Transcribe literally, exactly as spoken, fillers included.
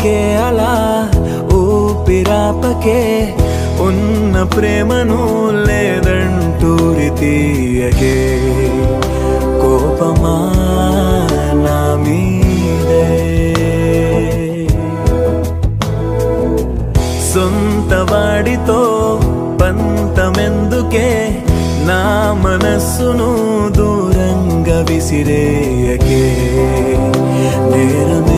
ఊరికే అలా ఊపిరాపకే ఉన్న ప్రేమను లేదంటూరి తీయకే కోపమా నా మీదే సొంత వాడితో పంతమెందుకే నా మనస్సును దూరంగా విసిరేయకే నేరమే